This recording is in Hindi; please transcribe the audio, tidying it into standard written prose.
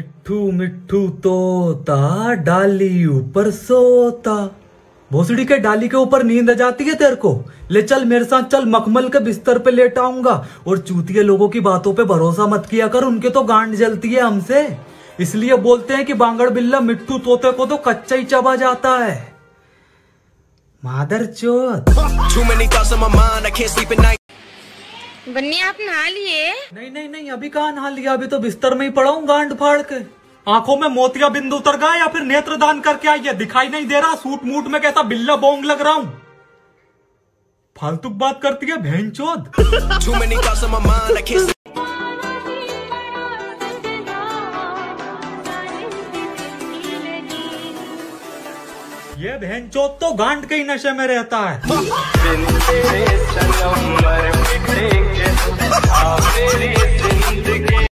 मिट्ठू मिट्ठू तोता डाली ऊपर सोता। भोसड़ी के डाली के ऊपर नींद आ जाती है तेरे को? ले चल मेरे साथ चल, मखमल के बिस्तर पे लेट आऊंगा। और चूतिए लोगों की बातों पे भरोसा मत किया कर, उनके तो गांड जलती है हमसे। इसलिए बोलते हैं कि बांगड़ बिल्ला मिट्ठू तोते को तो कच्चा ही चबा जाता है। मादरचोद। बन्नी आप नहा लिए? नहीं नहीं नहीं, अभी कहाँ नहा लिया, अभी तो बिस्तर में ही पड़ा हूँ गांड फाड़ के। आंखों में मोतिया बिंदु उतर गया या फिर नेत्रदान करके आई है? दिखाई नहीं दे रहा? सूट मूट में कैसा बिल्ला बोंग लग रहा हूँ? फालतू बात करती है भेंचोद। ये भेंचोद तो गांड के ही नशे में रहता है।